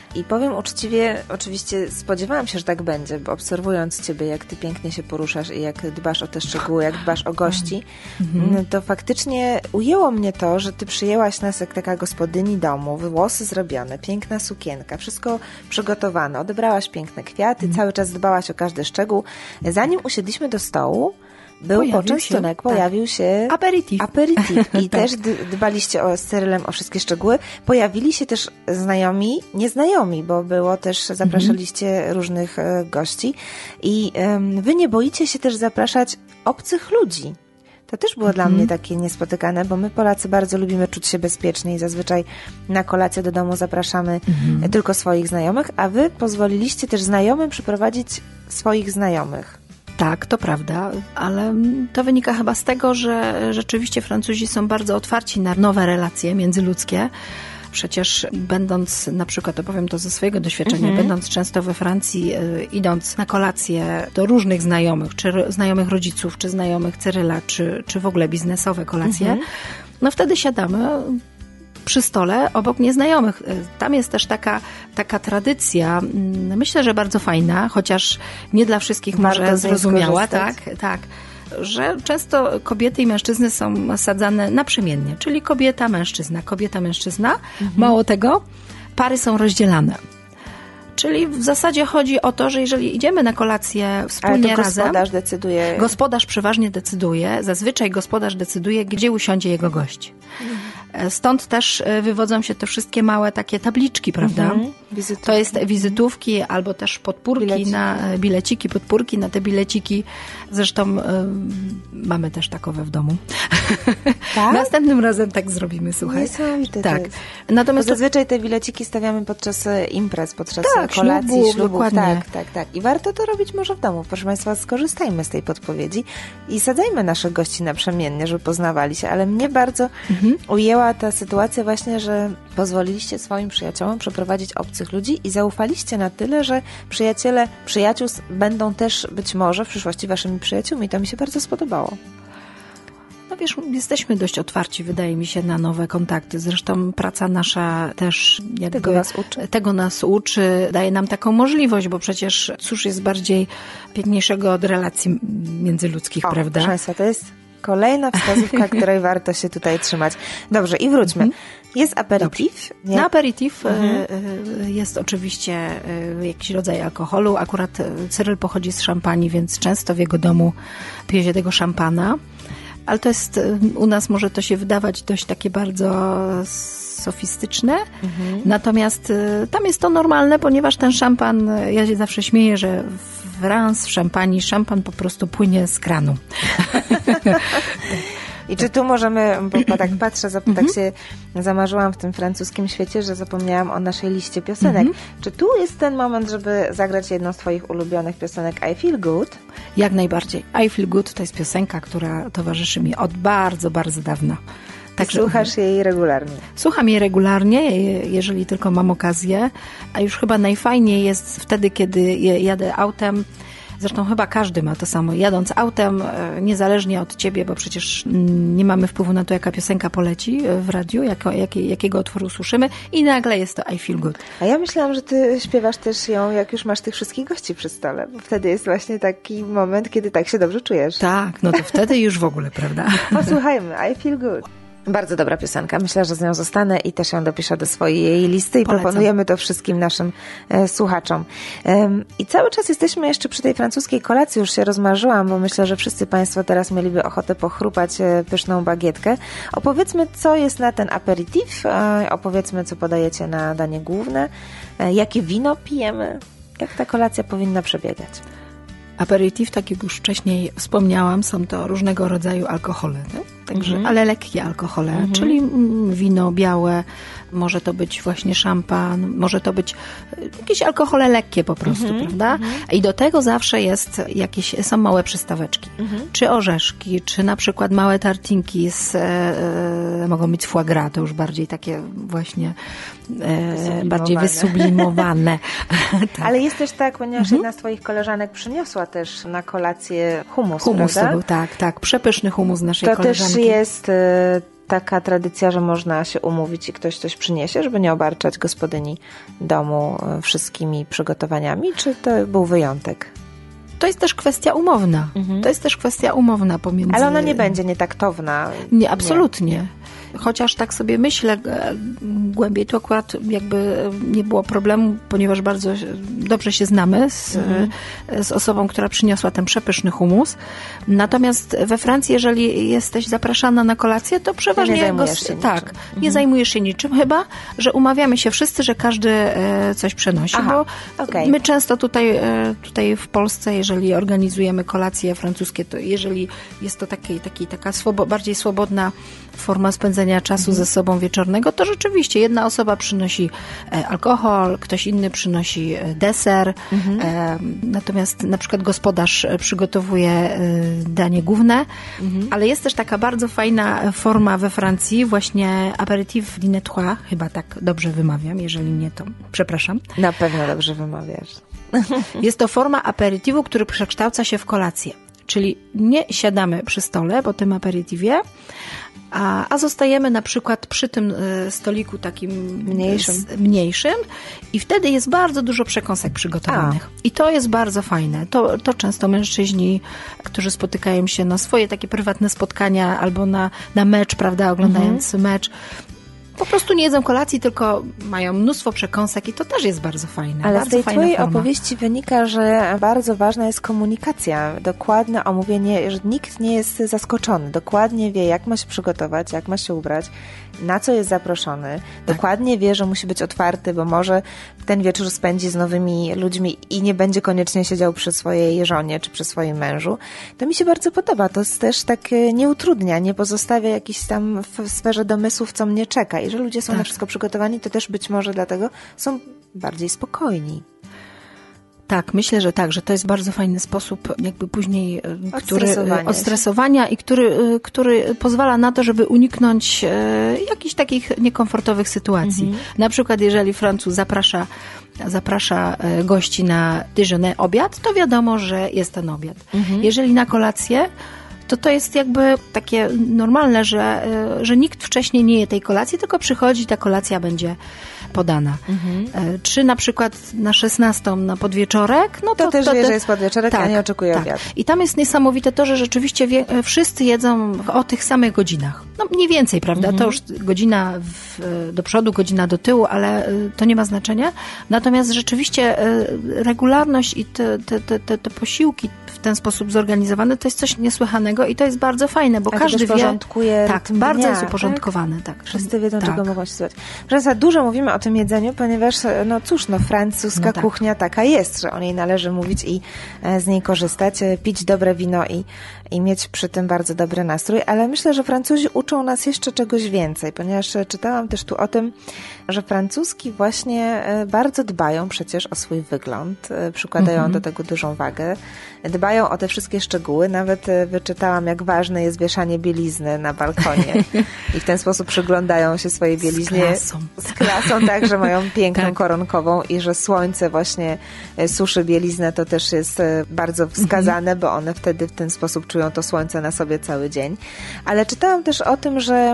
I powiem uczciwie, oczywiście spodziewałam się, że tak będzie, bo obserwując Ciebie, jak Ty pięknie się poruszasz i jak dbasz o te szczegóły, jak dbasz o gości, mhm. to faktycznie ujęło mnie to, że Ty przyjęłaś nas jak taka gospodyni domu, włosy zrobione, piękna sukienka, wszystko przygotowane, odebrałaś piękne kwiaty, mhm. cały czas dbałaś o każdy szczegół. Zanim usiedliśmy do stołu, był pojawił poczęstunek, się, pojawił tak. się aperitif. aperitif. I tak. też dbaliście o, z Cyrylem o wszystkie szczegóły. Pojawili się też znajomi, nieznajomi, bo było też, zapraszaliście mhm. różnych e, gości. I um, wy nie boicie się też zapraszać obcych ludzi. To też było mhm. dla mnie takie niespotykane, bo my Polacy bardzo lubimy czuć się bezpiecznie i zazwyczaj na kolację do domu zapraszamy mhm. tylko swoich znajomych, a wy pozwoliliście też znajomym przyprowadzić swoich znajomych. Tak, to prawda, ale to wynika chyba z tego, że rzeczywiście Francuzi są bardzo otwarci na nowe relacje międzyludzkie. Przecież będąc, na przykład opowiem to ze swojego doświadczenia, mhm. będąc często we Francji, y, idąc na kolację do różnych znajomych, czy ro, znajomych rodziców, czy znajomych Cyryla, czy, czy w ogóle biznesowe kolacje, mhm. no wtedy siadamy przy stole obok nieznajomych. Tam jest też taka, taka tradycja, myślę, że bardzo fajna, chociaż nie dla wszystkich Warto może zrozumiała, tak, tak, że często kobiety i mężczyzny są sadzane naprzemiennie, czyli kobieta, mężczyzna, kobieta, mężczyzna. Mhm. Mało tego, pary są rozdzielane. Czyli w zasadzie chodzi o to, że jeżeli idziemy na kolację wspólnie Ale to razem... gospodarz decyduje... Gospodarz przeważnie decyduje. Zazwyczaj gospodarz decyduje, gdzie usiądzie jego gość. Mhm. Stąd też wywodzą się te wszystkie małe takie tabliczki, prawda? Mhm. To jest wizytówki albo też podpórki bileciki. na bileciki, podpórki na te bileciki. Zresztą y, mamy też takowe w domu. Tak? Następnym razem tak zrobimy, słuchaj. Niesamowite. Tak. Natomiast to... Zazwyczaj te bileciki stawiamy podczas imprez, podczas tak, kolacji, ślubów, ślubów. Dokładnie. Tak, tak, tak. I warto to robić może w domu. Proszę Państwa, skorzystajmy z tej podpowiedzi i sadzajmy naszych gości naprzemiennie, żeby poznawali się. Ale mnie bardzo mhm. ujęła ta sytuacja właśnie, że pozwoliliście swoim przyjaciołom przeprowadzić obcych ludzi i zaufaliście na tyle, że przyjaciele przyjaciół będą też być może w przyszłości waszymi przyjaciółmi. To mi się bardzo spodobało. No wiesz, jesteśmy dość otwarci, wydaje mi się, na nowe kontakty. Zresztą praca nasza też jakby tego nas uczy. Tego nas uczy, daje nam taką możliwość, bo przecież cóż jest bardziej piękniejszego od relacji międzyludzkich, o, prawda? Proszę Państwa, to jest kolejna wskazówka, której warto się tutaj trzymać. Dobrze, i wróćmy. Mhm. Jest aperitif. Na aperitif mhm. jest oczywiście jakiś rodzaj alkoholu. Akurat Cyryl pochodzi z Szampanii, więc często w jego domu pije się tego szampana. Ale to jest, u nas może to się wydawać dość takie bardzo sofistyczne. Mhm. Natomiast tam jest to normalne, ponieważ ten szampan, ja się zawsze śmieję, że w Reims, w Szampanii, szampan po prostu płynie z kranu. I czy tu możemy, bo tak patrzę, mm-hmm. tak się zamarzyłam w tym francuskim świecie, że zapomniałam o naszej liście piosenek. Mm-hmm. Czy tu jest ten moment, żeby zagrać jedną z twoich ulubionych piosenek I Feel Good? Jak najbardziej. I Feel Good to jest piosenka, która towarzyszy mi od bardzo, bardzo dawna. Także słuchasz jej regularnie? Słucham jej regularnie, jeżeli tylko mam okazję, a już chyba najfajniej jest wtedy, kiedy jadę autem. Zresztą chyba każdy ma to samo. Jadąc autem, niezależnie od ciebie, bo przecież nie mamy wpływu na to, jaka piosenka poleci w radiu, jako, jak, jakiego utworu słyszymy i nagle jest to I Feel Good. A ja myślałam, że ty śpiewasz też ją, jak już masz tych wszystkich gości przy stole, bo wtedy jest właśnie taki moment, kiedy tak się dobrze czujesz. Tak, no to wtedy już w ogóle, prawda? Posłuchajmy, I Feel Good. Bardzo dobra piosenka. Myślę, że z nią zostanę i też ją dopiszę do swojej listy i Polecam. Proponujemy to wszystkim naszym e, słuchaczom. E, I cały czas jesteśmy jeszcze przy tej francuskiej kolacji. Już się rozmarzyłam, bo myślę, że wszyscy Państwo teraz mieliby ochotę pochrupać e, pyszną bagietkę. Opowiedzmy, co jest na ten aperitif. E, opowiedzmy, co podajecie na danie główne. E, jakie wino pijemy. Jak ta kolacja powinna przebiegać. Aperitif, tak jak już wcześniej wspomniałam, są to różnego rodzaju alkohole, tak? Także, mm-hmm. ale lekkie alkohole, mm-hmm. czyli wino białe, może to być właśnie szampan, może to być jakieś alkohole lekkie po prostu, mm-hmm. prawda? Mm-hmm. I do tego zawsze jest jakieś, są małe przystaweczki, mm-hmm. czy orzeszki, czy na przykład małe tartinki z, e, mogą być foie gras, to już bardziej takie właśnie e, bardziej wysublimowane. Tak. Ale jest też tak, ponieważ mm-hmm. jedna z twoich koleżanek przyniosła też na kolację humus, Humus prawda? to był, tak, tak, przepyszny humus naszej to koleżanki. To też jest taka tradycja, że można się umówić i ktoś coś przyniesie, żeby nie obarczać gospodyni domu wszystkimi przygotowaniami, czy to był wyjątek? To jest też kwestia umowna. Mhm. To jest też kwestia umowna pomiędzy... Ale ona nie będzie nietaktowna. Nie, absolutnie. Nie. Chociaż tak sobie myślę głębiej, to akurat jakby nie było problemu, ponieważ bardzo dobrze się znamy z, mhm. z osobą, która przyniosła ten przepyszny humus. Natomiast we Francji, jeżeli jesteś zapraszana na kolację, to przeważnie... Nie zajmujesz się go, tak, niczym. nie mhm. zajmujesz się niczym, chyba że umawiamy się wszyscy, że każdy coś przenosi. Aha, bo okay. my często tutaj, tutaj w Polsce, jeżeli organizujemy kolacje francuskie, to jeżeli jest to taki, taki, taka swobo, bardziej swobodna forma spędzenia czasu mhm. ze sobą wieczornego, to rzeczywiście jedna osoba przynosi e, alkohol, ktoś inny przynosi e, deser, mhm. e, natomiast na przykład gospodarz przygotowuje e, danie główne, mhm. ale jest też taka bardzo fajna forma we Francji, właśnie apéritif dîner, chyba tak dobrze wymawiam, jeżeli nie, to przepraszam. Na pewno dobrze wymawiasz. Jest to forma aperitivu, który przekształca się w kolację, czyli nie siadamy przy stole po tym aperitivie, A, a zostajemy na przykład przy tym stoliku takim mniejszym. Z, mniejszym i wtedy jest bardzo dużo przekąsek przygotowanych. A. I to jest bardzo fajne. To, to często mężczyźni, którzy spotykają się na swoje takie prywatne spotkania albo na, na mecz, prawda, oglądając mhm. mecz, po prostu nie jedzą kolacji, tylko mają mnóstwo przekąsek i to też jest bardzo fajne. Ale bardzo z tej fajna twojej forma. opowieści wynika, że bardzo ważna jest komunikacja, dokładne omówienie, że nikt nie jest zaskoczony, dokładnie wie, jak ma się przygotować, jak ma się ubrać, na co jest zaproszony, tak. dokładnie wie, że musi być otwarty, bo może ten wieczór spędzi z nowymi ludźmi i nie będzie koniecznie siedział przy swojej żonie czy przy swoim mężu. To mi się bardzo podoba. To też tak nie utrudnia, nie pozostawia jakichś tam w sferze domysłów, co mnie czeka. I że ludzie są tak. na wszystko przygotowani, to też być może dlatego są bardziej spokojni. Tak, myślę, że tak, że to jest bardzo fajny sposób jakby później który, odstresowania, odstresowania i który, który pozwala na to, żeby uniknąć e, jakichś takich niekomfortowych sytuacji. Mhm. Na przykład jeżeli Francuz zaprasza, zaprasza gości na déjeuner, obiad, to wiadomo, że jest ten obiad. Mhm. Jeżeli na kolację, to to jest jakby takie normalne, że, że nikt wcześniej nie je tej kolacji, tylko przychodzi, ta kolacja będzie podana. Mhm. Czy na przykład na szesnastą na podwieczorek, no to, to też to wie, te... że jest podwieczorek, tak, a nie oczekuje tak. obiadu. I tam jest niesamowite to, że rzeczywiście wie, wszyscy jedzą o tych samych godzinach. No mniej więcej, prawda? Mhm. To już godzina w, do przodu, godzina do tyłu, ale to nie ma znaczenia. Natomiast rzeczywiście regularność i te, te, te, te, te posiłki w ten sposób zorganizowane, to jest coś niesłychanego i to jest bardzo fajne, bo a każdy wie... porządkuje tak, bardzo dnia, jest uporządkowane. Tak? tak. Wszyscy wiedzą, tak. czego mogą się słuchać. Proszę Państwa, dużo mówimy o tym jedzeniu, ponieważ, no cóż, no francuska no tak. kuchnia taka jest, że o niej należy mówić i z niej korzystać, pić dobre wino i, i mieć przy tym bardzo dobry nastrój, ale myślę, że Francuzi uczą nas jeszcze czegoś więcej, ponieważ czytałam też tu o tym, że Francuski właśnie bardzo dbają przecież o swój wygląd, przykładają mhm. do tego dużą wagę, dbają o te wszystkie szczegóły, nawet wyczytałam, jak ważne jest wieszanie bielizny na balkonie i w ten sposób przyglądają się swojej bieliźnie. Z klasą. Z klasą, tak, że mają piękną tak. koronkową i że słońce właśnie suszy bieliznę, to też jest bardzo wskazane, bo one wtedy w ten sposób czują to słońce na sobie cały dzień. Ale czytałam też o tym, że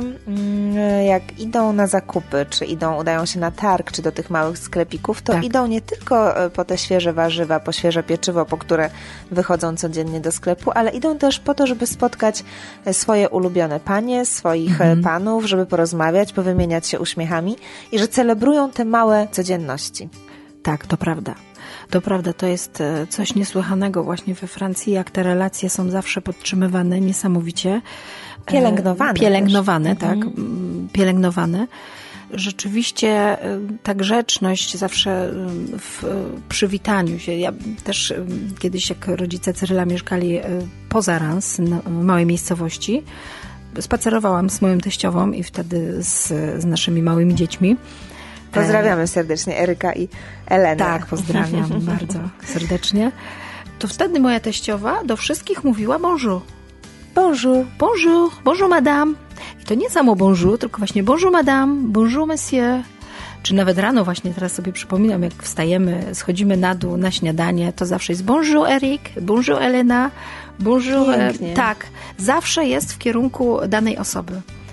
jak idą na zakupy, czy idą, udają się na targ, czy do tych małych sklepików, to tak. idą nie tylko po te świeże warzywa, po świeże pieczywo, po które wychodzą codziennie do sklepu, ale idą też po to, żeby spotkać swoje ulubione panie, swoich mhm. panów, żeby porozmawiać, powymieniać się uśmiechami i że celebrują te małe codzienności. Tak, to prawda. To prawda, to jest coś niesłychanego właśnie we Francji, jak te relacje są zawsze podtrzymywane niesamowicie. Pielęgnowane. Pielęgnowane, tak. Mhm. Pielęgnowane. Rzeczywiście ta grzeczność zawsze w przywitaniu się. Ja też kiedyś, jak rodzice Cyryla mieszkali poza Reims, w małej miejscowości, spacerowałam z moją teściową i wtedy z, z naszymi małymi dziećmi. Pozdrawiamy serdecznie Eryka i Elenę. Tak, pozdrawiam bardzo serdecznie. To wtedy moja teściowa do wszystkich mówiła bonjour. Bonjour. Bonjour. Bonjour madame. I to nie samo bonjour, tylko właśnie bonjour madame, bonjour monsieur. Czy nawet rano właśnie, teraz sobie przypominam, jak wstajemy, schodzimy na dół na śniadanie, to zawsze jest bonjour Eryk, bonjour Elena, bonjour. Pięknie. Tak, zawsze jest w kierunku danej osoby.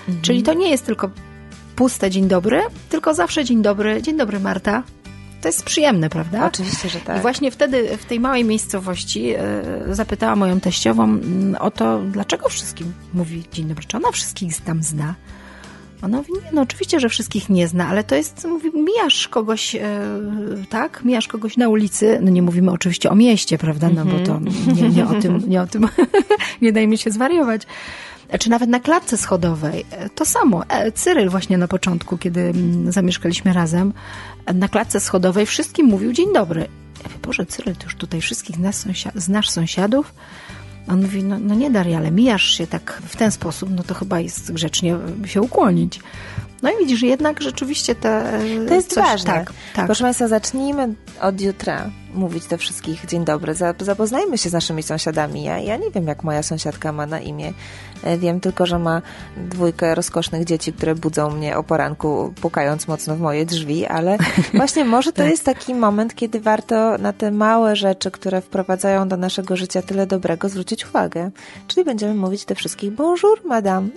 Mhm. Czyli to nie jest tylko puste dzień dobry, tylko zawsze dzień dobry, dzień dobry Marta. To jest przyjemne, prawda? Oczywiście, że tak. I właśnie wtedy w tej małej miejscowości e, zapytałam moją teściową o to, dlaczego wszystkim mówi dzień dobry, czy ona wszystkich tam zna. Ona mówi, nie, no oczywiście, że wszystkich nie zna, ale to jest, mówi, mijasz kogoś, e, tak, mijasz kogoś na ulicy, no nie mówimy oczywiście o mieście, prawda, no bo to nie, nie o tym, nie o tym, nie dajmy się zwariować. Czy nawet na klatce schodowej. To samo. Cyryl właśnie na początku, kiedy zamieszkaliśmy razem, na klatce schodowej wszystkim mówił dzień dobry. Ja mówię, Boże, Cyryl, ty już tutaj wszystkich znasz, sąsia- znasz sąsiadów? On mówi, no, no nie Daria, ale mijasz się tak w ten sposób, no to chyba jest grzecznie się ukłonić. No i widzisz, jednak rzeczywiście te... To jest coś, ważne. Tak, tak. Proszę Państwa, zacznijmy od jutra mówić do wszystkich dzień dobry. Zapoznajmy się z naszymi sąsiadami. Ja, ja nie wiem, jak moja sąsiadka ma na imię. Wiem tylko, że ma dwójkę rozkosznych dzieci, które budzą mnie o poranku, pukając mocno w moje drzwi, ale właśnie może to jest taki moment, kiedy warto na te małe rzeczy, które wprowadzają do naszego życia tyle dobrego, zwrócić uwagę. Czyli będziemy mówić do wszystkich bonjour, madame.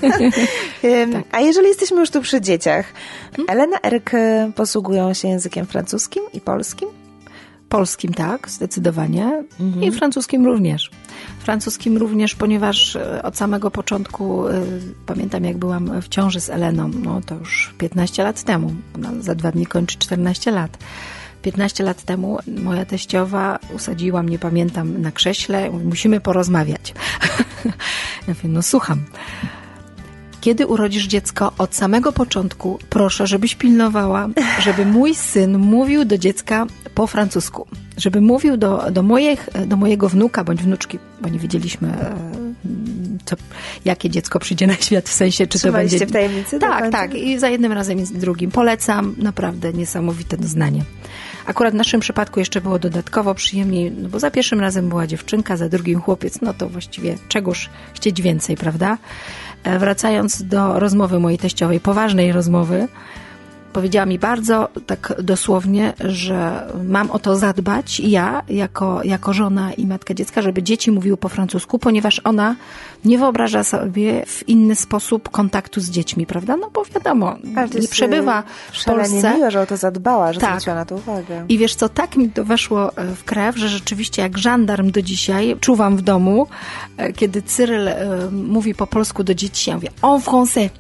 Tak. A jeżeli jesteśmy już tu przy dzieciach, Elena, Eryk posługują się językiem francuskim i polskim? Polskim tak, zdecydowanie. Mhm. I francuskim również. Francuskim również, ponieważ od samego początku, y, pamiętam jak byłam w ciąży z Eleną, no to już piętnaście lat temu, no, za dwa dni kończy czternaście lat. piętnaście lat temu moja teściowa usadziła mnie, pamiętam, na krześle, mówi, musimy porozmawiać. Ja mówię, no słucham. Kiedy urodzisz dziecko, od samego początku proszę, żebyś pilnowała, żeby mój syn mówił do dziecka po francusku. Żeby mówił do, do, moich, do mojego wnuka bądź wnuczki, bo nie wiedzieliśmy, co, jakie dziecko przyjdzie na świat, w sensie, czy to będzie... w tajemnicy? Tak, tak. I za jednym razem i z drugim. Polecam. Naprawdę niesamowite doznanie. Akurat w naszym przypadku jeszcze było dodatkowo przyjemniej, no bo za pierwszym razem była dziewczynka, za drugim chłopiec, no to właściwie czegoż chcieć więcej, prawda? Wracając do rozmowy mojej teściowej, poważnej rozmowy, powiedziała mi bardzo tak dosłownie, że mam o to zadbać ja, jako, jako żona i matka dziecka, żeby dzieci mówiły po francusku, ponieważ ona nie wyobraża sobie w inny sposób kontaktu z dziećmi, prawda? No bo wiadomo, nie przebywa w Polsce. Miło, że o to zadbała, że tak. zwróciła na to uwagę. I wiesz co, tak mi to weszło w krew, że rzeczywiście jak żandarm do dzisiaj czuwam w domu, kiedy Cyryl y, mówi po polsku do dzieci, ja mówię en français.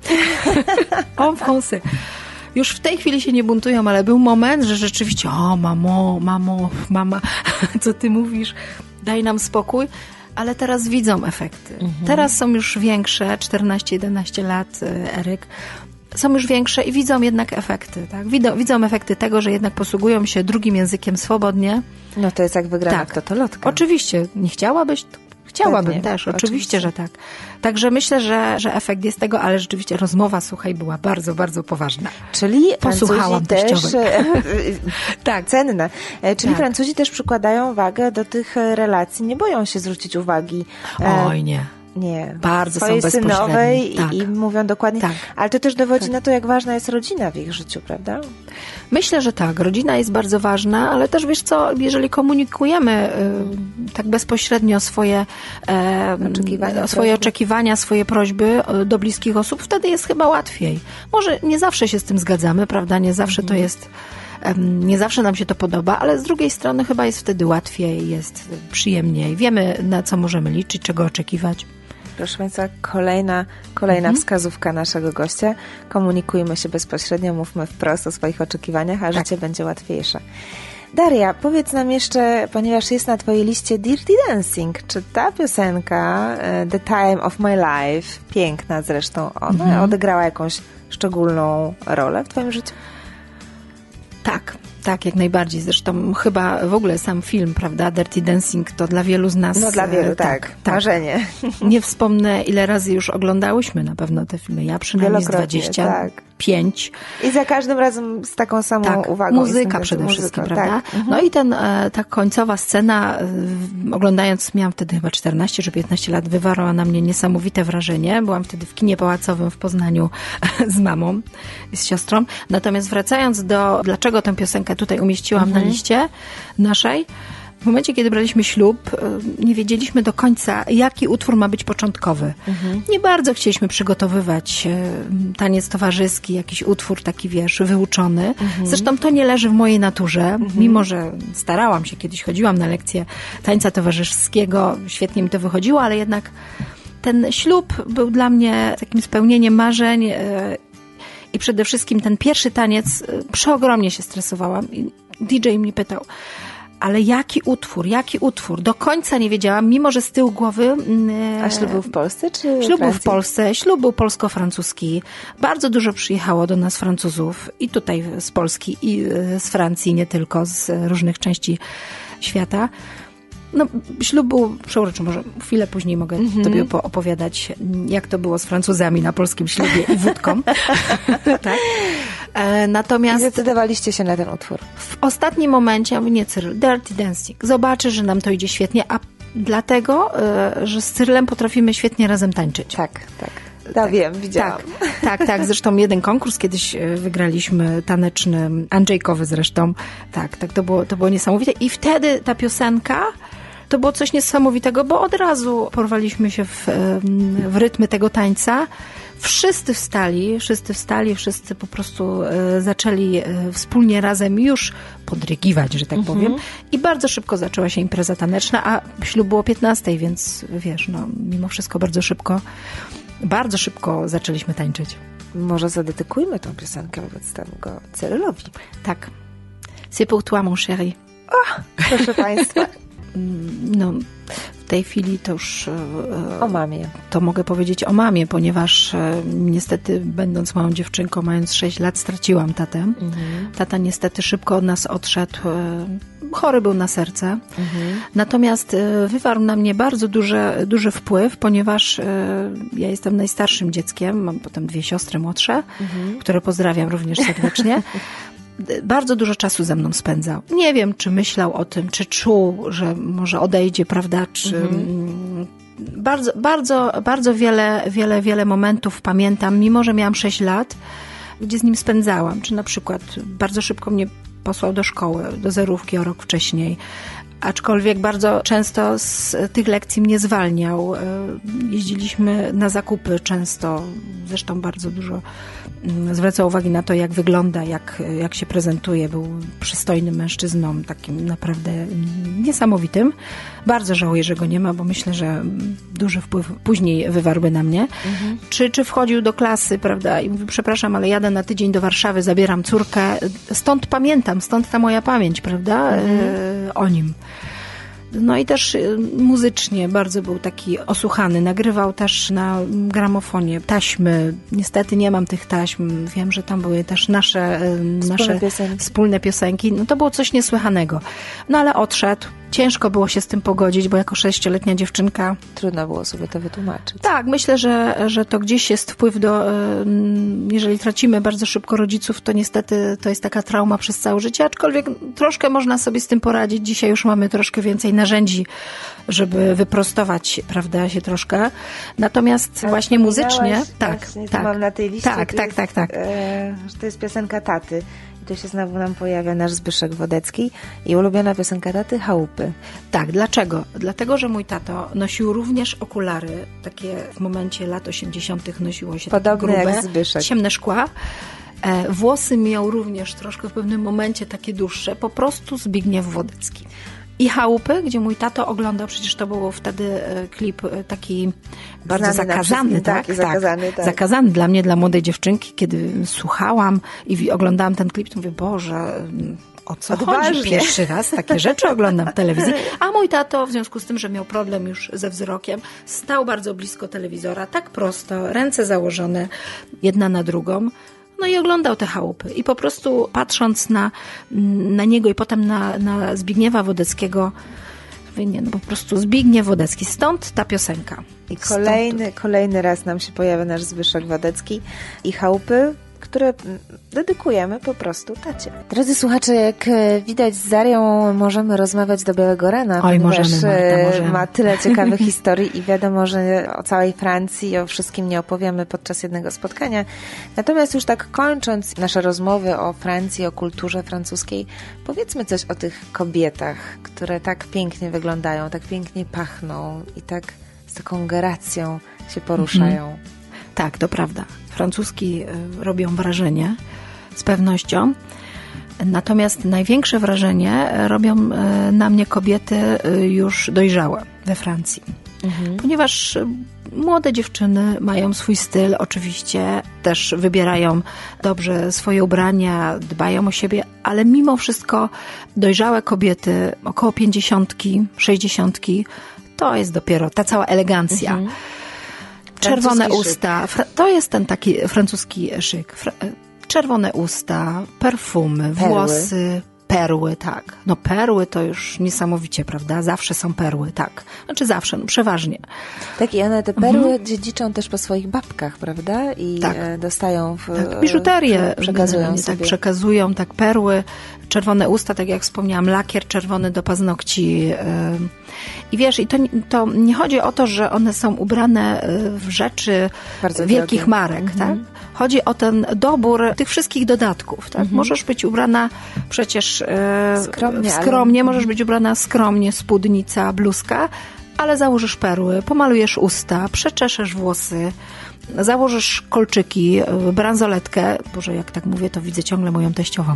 En français. Już w tej chwili się nie buntują, ale był moment, że rzeczywiście, o mamo, mamo, mama, co ty mówisz, daj nam spokój. Ale teraz widzą efekty. Mhm. Teraz są już większe, czternaście jedenaście lat, Eryk, są już większe i widzą jednak efekty. Tak? Widzą, widzą efekty tego, że jednak posługują się drugim językiem swobodnie. No to jest jak wygrana tak. w totolotka. Oczywiście. Nie chciałabyś? Chciałabym Pewnie. też, oczywiście, oczywiście, że tak. Także myślę, że, że efekt jest tego, ale rzeczywiście rozmowa, słuchaj, była bardzo, bardzo poważna. Czyli Posłuchałam Francuzi też, tak. cenne. Czyli tak. Francuzi też przykładają wagę do tych relacji, nie boją się zwrócić uwagi. Oj, nie. Nie. Bardzo swojej są bezpośredni. synowej tak. i, i mówią dokładnie. Tak. Ale to też dowodzi tak. na to, jak ważna jest rodzina w ich życiu, prawda? Myślę, że tak. Rodzina jest bardzo ważna, ale też wiesz co, jeżeli komunikujemy y, tak bezpośrednio swoje, e, oczekiwania, swoje oczekiwania, swoje prośby do bliskich osób, wtedy jest chyba łatwiej. Może nie zawsze się z tym zgadzamy, prawda? Nie zawsze mhm. to jest... Nie zawsze nam się to podoba, ale z drugiej strony chyba jest wtedy łatwiej, jest przyjemniej. Wiemy, na co możemy liczyć, czego oczekiwać. Proszę Państwa, kolejna, kolejna mhm. wskazówka naszego gościa. Komunikujmy się bezpośrednio, mówmy wprost o swoich oczekiwaniach, a tak. życie będzie łatwiejsze. Daria, powiedz nam jeszcze, ponieważ jest na Twojej liście Dirty Dancing, czy ta piosenka The Time of My Life, piękna zresztą, ona mhm. odegrała jakąś szczególną rolę w Twoim życiu? Tak, tak, jak najbardziej. Zresztą chyba w ogóle sam film, prawda, Dirty Dancing, to dla wielu z nas... No dla wielu, tak, tak, tak. Marzenie. Nie wspomnę, ile razy już oglądałyśmy na pewno te filmy. Ja przynajmniej z dwadzieścia pięć. I za każdym razem z taką samą tak, uwagą. Muzyka przede muzyką, wszystkim, prawda? Tak. No i ten, ta końcowa scena, oglądając, miałam wtedy chyba czternaście czy piętnaście lat, wywarła na mnie niesamowite wrażenie. Byłam wtedy w kinie pałacowym w Poznaniu z mamą i z siostrą. Natomiast wracając do, dlaczego tę piosenkę tutaj umieściłam mhm. na liście naszej, W momencie, kiedy braliśmy ślub, nie wiedzieliśmy do końca, jaki utwór ma być początkowy. Mhm. Nie bardzo chcieliśmy przygotowywać taniec towarzyski, jakiś utwór taki, wiesz, wyuczony. Mhm. Zresztą to nie leży w mojej naturze, mhm. mimo że starałam się, kiedyś chodziłam na lekcje tańca towarzyskiego, świetnie mi to wychodziło, ale jednak ten ślub był dla mnie takim spełnieniem marzeń i przede wszystkim ten pierwszy taniec, przeogromnie się stresowałam. I D J mnie pytał, ale jaki utwór, jaki utwór? Do końca nie wiedziałam, mimo że z tyłu głowy... A ślub był w Polsce czy w Ślub był w Polsce, ślub był polsko-francuski. Bardzo dużo przyjechało do nas Francuzów i tutaj z Polski i z Francji, nie tylko, z różnych części świata. No, ślub był przeuroczy, może chwilę później mogę mm-hmm. tobie opowiadać, jak to było z Francuzami na polskim ślubie i wódką. Tak. E, natomiast... I zdecydowaliście się na ten utwór? W ostatnim momencie, ja mówię, nie Cyryl, Dirty Dancing. Zobaczy, że nam to idzie świetnie, a dlatego, e, że z Cyrylem potrafimy świetnie razem tańczyć. Tak, tak. Ja tak, wiem, widziałam. Tak, tak, tak. Zresztą jeden konkurs kiedyś wygraliśmy, taneczny, Andrzejkowy zresztą. Tak, tak, to było, to było niesamowite. I wtedy ta piosenka to było coś niesamowitego, bo od razu porwaliśmy się w, w rytmy tego tańca. Wszyscy wstali, wszyscy wstali, wszyscy po prostu e, zaczęli e, wspólnie razem już podrygiwać, że tak mhm. powiem. I bardzo szybko zaczęła się impreza taneczna, a ślub było o piętnastej, więc wiesz, no mimo wszystko bardzo szybko, bardzo szybko zaczęliśmy tańczyć. Może zadedykujmy tą piosenkę wobec tego Cyrylowi. Tak. C'est pour toi, mon chéri. O, proszę Państwa. No, w tej chwili to już... O mamie. To mogę powiedzieć o mamie, ponieważ e, niestety, będąc małą dziewczynką, mając sześć lat, straciłam tatę. Mhm. Tata niestety szybko od nas odszedł. E, chory był na serce. Mhm. Natomiast e, wywarł na mnie bardzo duży, duży wpływ, ponieważ e, ja jestem najstarszym dzieckiem, mam potem dwie siostry młodsze, mhm. które pozdrawiam również serdecznie. Bardzo dużo czasu ze mną spędzał. Nie wiem, czy myślał o tym, czy czuł, że może odejdzie, prawda, czy... Mhm. Bardzo, bardzo, bardzo wiele, wiele, wiele momentów pamiętam, mimo że miałam sześć lat, gdzie z nim spędzałam. Czy na przykład bardzo szybko mnie posłał do szkoły, do zerówki o rok wcześniej. Aczkolwiek bardzo często z tych lekcji mnie zwalniał. Jeździliśmy na zakupy często, zresztą bardzo dużo zwracał uwagi na to, jak wygląda, jak, jak się prezentuje. Był przystojnym mężczyzną, takim naprawdę niesamowitym. Bardzo żałuję, że go nie ma, bo myślę, że duży wpływ później wywarłby na mnie. Mhm. Czy, czy wchodził do klasy, prawda, i mówi, przepraszam, ale jadę na tydzień do Warszawy, zabieram córkę. Stąd pamiętam, stąd ta moja pamięć, prawda, mhm. e, o nim. No i też muzycznie bardzo był taki osłuchany. Nagrywał też na gramofonie taśmy. Niestety nie mam tych taśm. Wiem, że tam były też nasze, nasze piosenki. wspólne piosenki. No to było coś niesłychanego. No ale odszedł. Ciężko było się z tym pogodzić, bo jako sześcioletnia dziewczynka... Trudno było sobie to wytłumaczyć. Tak, myślę, że, że to gdzieś jest wpływ do... Jeżeli tracimy bardzo szybko rodziców, to niestety to jest taka trauma przez całe życie, aczkolwiek troszkę można sobie z tym poradzić. Dzisiaj już mamy troszkę więcej narzędzi, żeby wyprostować, prawda, się troszkę. Natomiast tak, właśnie muzycznie... Tak, właśnie, tak. Mam na tej liście, tak, tak, jest, tak, tak. E, że to jest piosenka taty. Tu się znowu nam pojawia nasz Zbyszek Wodecki i ulubiona piosenka taty, Chałupy. Tak, dlaczego? Dlatego, że mój tato nosił również okulary, takie w momencie lat osiemdziesiątych nosiło się podobne takie grube, jak Zbyszek. Ciemne szkła. E, włosy miał również troszkę w pewnym momencie takie dłuższe, po prostu Zbigniew Wodecki. I Chałupy, gdzie mój tato oglądał, przecież to był wtedy klip taki bardzo Znany zakazany, tak? tak, zakazany, tak. Zakazany dla mnie, dla młodej dziewczynki, kiedy słuchałam i oglądałam ten klip, to mówię, Boże, o co Odważnie. chodzi? Pierwszy raz takie rzeczy oglądam w telewizji. A mój tato, w związku z tym, że miał problem już ze wzrokiem, stał bardzo blisko telewizora, tak prosto, ręce założone, jedna na drugą. No i oglądał te chałupy. I po prostu patrząc na, na niego i potem na, na Zbigniewa Wodeckiego, mówię, nie, no po prostu Zbigniew Wodecki. Stąd ta piosenka. I kolejny, kolejny raz nam się pojawia nasz Zbyszek Wodecki i chałupy. które dedykujemy po prostu tacie. Drodzy słuchacze, jak widać, z Darią możemy rozmawiać do białego rana, Oj, ponieważ możemy, Marta, możemy. ma tyle ciekawych historii i wiadomo, że o całej Francji i o wszystkim nie opowiemy podczas jednego spotkania. Natomiast już tak kończąc nasze rozmowy o Francji, o kulturze francuskiej, powiedzmy coś o tych kobietach, które tak pięknie wyglądają, tak pięknie pachną i tak z taką gracją się poruszają. Mhm. Tak, to prawda. Francuski robią wrażenie, z pewnością. Natomiast największe wrażenie robią na mnie kobiety już dojrzałe we Francji. Mhm. Ponieważ młode dziewczyny mają swój styl, oczywiście też wybierają dobrze swoje ubrania, dbają o siebie, ale mimo wszystko dojrzałe kobiety, około pięćdziesiątki, sześćdziesiątki, to jest dopiero ta cała elegancja. Mhm. Czerwone francuski usta, szyk. To jest ten taki francuski szyk. Czerwone usta, perfumy, perły. Włosy, perły, tak. No perły to już niesamowicie, prawda? Zawsze są perły, tak. Znaczy zawsze, no przeważnie. Tak, i one te perły mhm. dziedziczą też po swoich babkach, prawda? I tak. dostają w... Tak, biżuterię przekazują sobie. Tak, przekazują, tak, perły, czerwone usta, tak jak wspomniałam, lakier czerwony do paznokci. I wiesz, i to, to nie chodzi o to, że one są ubrane w rzeczy bardzo wielkich drogie. marek, mhm. tak? Chodzi o ten dobór tych wszystkich dodatków, tak? Mhm. Możesz być ubrana przecież e, skromnie, skromnie ale... możesz być ubrana skromnie, spódnica, bluzka, ale założysz perły, pomalujesz usta, przeczeszesz włosy, założysz kolczyki, bransoletkę. Boże, jak tak mówię, to widzę ciągle moją teściową.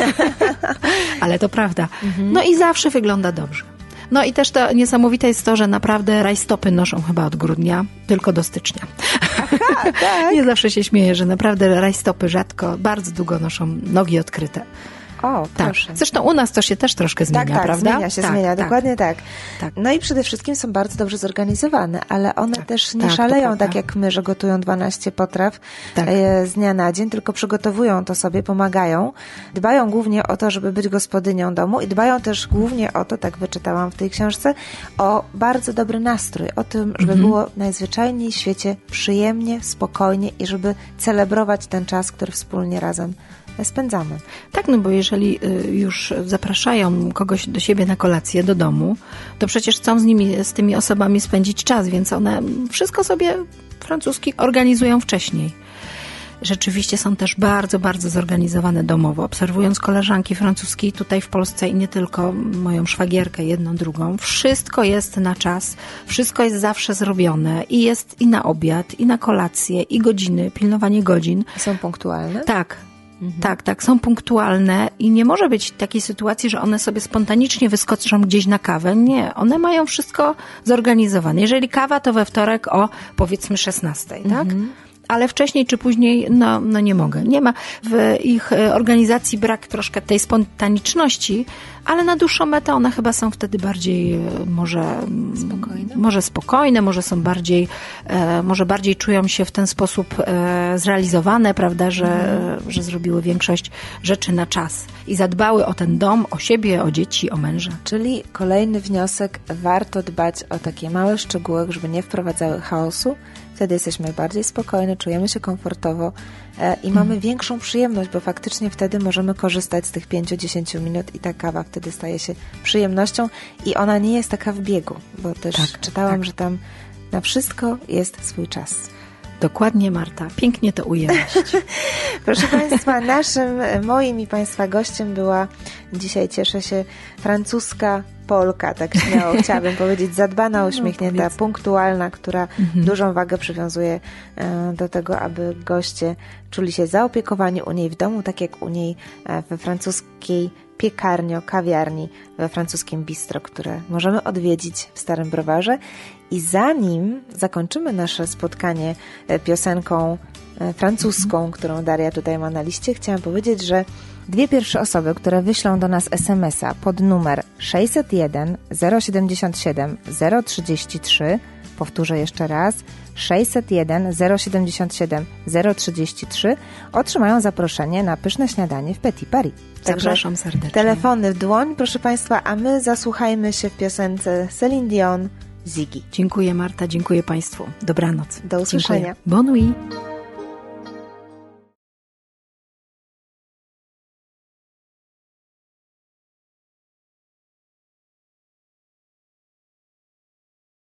Ale to prawda. Mhm. No i zawsze wygląda dobrze. No i też to niesamowite jest to, że naprawdę rajstopy noszą chyba od grudnia, tylko do stycznia. Aha, tak. Nie zawsze się śmieję, że naprawdę rajstopy rzadko, bardzo długo noszą nogi odkryte. O, proszę. Tak. Zresztą u nas to się też troszkę zmienia, tak, tak, prawda? zmienia się, tak, zmienia, tak. dokładnie tak. tak. No i przede wszystkim są bardzo dobrze zorganizowane, ale one tak, też nie tak, szaleją tak jak my, że gotują dwanaście potraw tak. z dnia na dzień, tylko przygotowują to sobie, pomagają. Dbają głównie o to, żeby być gospodynią domu i dbają też głównie o to, tak wyczytałam w tej książce, o bardzo dobry nastrój, o tym, żeby mhm. było najzwyczajniej w świecie przyjemnie, spokojnie i żeby celebrować ten czas, który wspólnie razem spędzamy. Tak, no bo jeżeli już zapraszają kogoś do siebie na kolację, do domu, to przecież chcą z nimi, z tymi osobami spędzić czas, więc one wszystko sobie francuski organizują wcześniej. Rzeczywiście są też bardzo, bardzo zorganizowane domowo. Obserwując koleżanki francuskie tutaj w Polsce i nie tylko moją szwagierkę, jedną, drugą, wszystko jest na czas, wszystko jest zawsze zrobione i jest i na obiad, i na kolację, i godziny, pilnowanie godzin. Są punktualne? Tak. Mhm. Tak, tak, są punktualne i nie może być takiej sytuacji, że one sobie spontanicznie wyskoczą gdzieś na kawę. Nie, one mają wszystko zorganizowane. Jeżeli kawa, to we wtorek o powiedzmy szesnastej, tak? Mhm. Ale wcześniej czy później, no, no nie mogę. Nie ma w ich organizacji brak troszkę tej spontaniczności, ale na dłuższą metę one chyba są wtedy bardziej może spokojne, może, spokojne, może są bardziej, e, może bardziej czują się w ten sposób e, zrealizowane, prawda, że, mhm. że zrobiły większość rzeczy na czas i zadbały o ten dom, o siebie, o dzieci, o męża. Czyli kolejny wniosek, warto dbać o takie małe szczegóły, żeby nie wprowadzały chaosu. Wtedy jesteśmy bardziej spokojni, czujemy się komfortowo e, i mamy hmm. większą przyjemność, bo faktycznie wtedy możemy korzystać z tych pięć do dziesięciu minut i ta kawa wtedy staje się przyjemnością i ona nie jest taka w biegu, bo też tak, czytałam, tak. że tam na wszystko jest swój czas. Dokładnie, Marta. Pięknie to ujęłaś. Proszę Państwa, naszym, moim i Państwa gościem była dzisiaj, cieszę się, francuska Polka, tak śmiało chciałabym powiedzieć, zadbana, uśmiechnięta, no, punktualna, która mhm. dużą wagę przywiązuje do tego, aby goście czuli się zaopiekowani u niej w domu, tak jak u niej we francuskiej piekarnio, kawiarni, we francuskim bistro, które możemy odwiedzić w Starym Browarze. I zanim zakończymy nasze spotkanie piosenką francuską, mhm. którą Daria tutaj ma na liście, chciałam powiedzieć, że dwie pierwsze osoby, które wyślą do nas es em es a pod numer sześćset jeden zero siedemdziesiąt siedem zero trzydzieści trzy, powtórzę jeszcze raz, sześćset jeden zero siedemdziesiąt siedem zero trzydzieści trzy, otrzymają zaproszenie na pyszne śniadanie w Petit Paris. Zapraszam serdecznie. Telefony w dłoń, proszę Państwa, a my zasłuchajmy się w piosence Celine Dion, Ziggy. Dziękuję, Marta, dziękuję Państwu. Dobranoc. Do usłyszenia. Dziękuję. Bonne nuit.